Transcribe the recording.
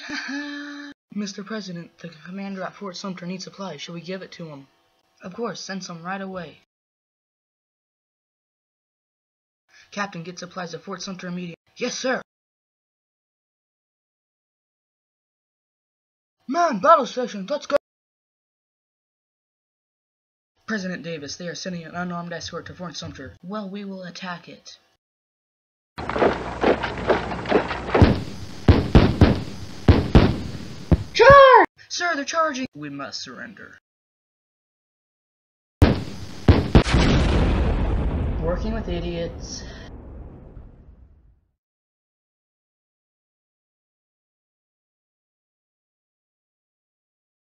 Mr. President, the commander at Fort Sumter needs supplies. Shall we give it to him? Of course, send some right away. Captain, get supplies at Fort Sumter immediately. Yes, sir. Man, battle station, let's go. President Davis, they are sending an unarmed escort to Fort Sumter. Well, we will attack it. Charge! Sir, they're charging. We must surrender. Working with idiots.